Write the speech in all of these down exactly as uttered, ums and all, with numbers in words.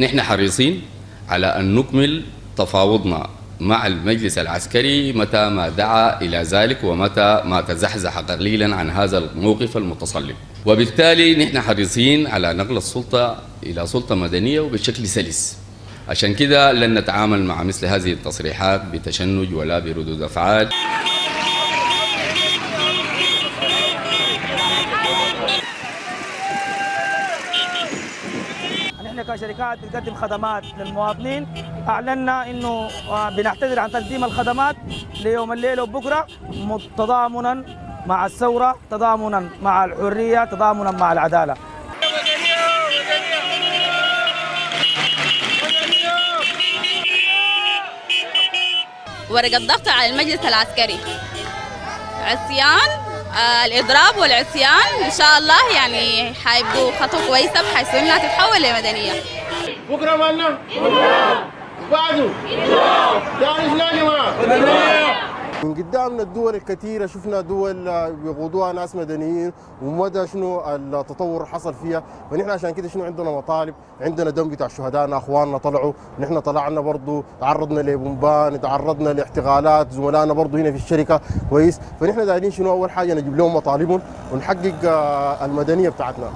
نحن حريصين على أن نكمل تفاوضنا مع المجلس العسكري متى ما دعا إلى ذلك ومتى ما تزحزح قليلا عن هذا الموقف المتصلب، وبالتالي نحن حريصين على نقل السلطة إلى سلطة مدنية وبشكل سلس. عشان كده لن نتعامل مع مثل هذه التصريحات بتشنج ولا بردود أفعال. نحن كشركات بتقدم خدمات للمواطنين، أعلنا إنه بنعتذر عن تقديم الخدمات ليوم الليلة وبكرة تضامنا مع الثورة، تضامنا مع الحرية، تضامنا مع العدالة. ورقة ضغط على المجلس العسكري، عصيان، آه الإضراب والعصيان إن شاء الله يعني حيبقوا خطوة كويسة بحيث إنها تتحول لمدنية. بكرة مالنا؟ بعده تعرف لا جماعة. من قدامنا الدول الكثيرة شفنا دول بيقودوها ناس مدنيين ومدى شنو التطور حصل فيها، فنحن عشان كده شنو عندنا مطالب، عندنا دم بتاع شهدائنا اخواننا طلعوا، نحن طلعنا برضه تعرضنا لبومبان، تعرضنا لاحتغالات زملائنا برضه هنا في الشركة كويس، فنحن دايرين شنو اول حاجة نجيب لهم مطالبهم ونحقق المدنية بتاعتنا.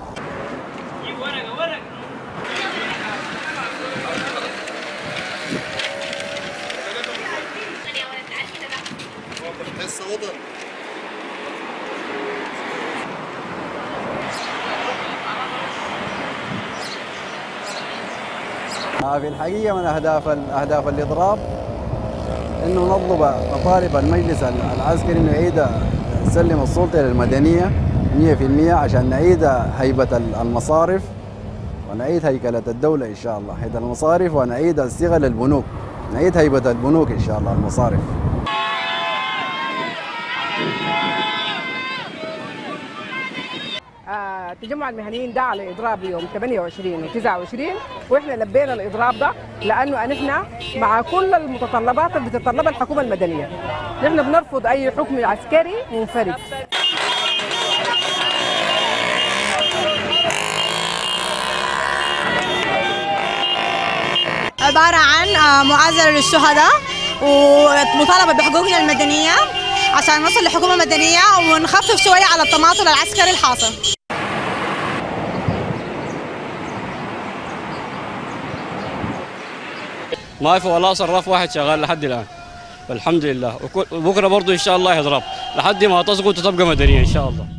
في الحقيقة من أهداف أهداف الإضراب إنه نطلب مطالب المجلس العسكري إنه يعيد يسلم السلطة للمدنية مئة بالمئة عشان نعيد هيبة المصارف ونعيد هيكلة الدولة إن شاء الله، هيبة المصارف ونعيد الصيغة للبنوك، نعيد هيبة البنوك إن شاء الله المصارف. التجمع المهنيين دعا على الاضراب يوم ثمانية وعشرين و تسعة وعشرين، واحنا لبينا الاضراب ده لانه نحن مع كل المتطلبات اللي بتتطلبها الحكومه المدنيه. نحن بنرفض اي حكم عسكري منفرد. عباره عن معازره للشهداء ومطالبه بحقوقنا المدنيه عشان نوصل لحكومه مدنيه ونخفف شويه على التماطل العسكري الحاصل. ما في ولا صراف واحد شغال لحد الان والحمد لله، وبكره برضه ان شاء الله يضرب لحد ما تسقط وتبقى مدنيه ان شاء الله.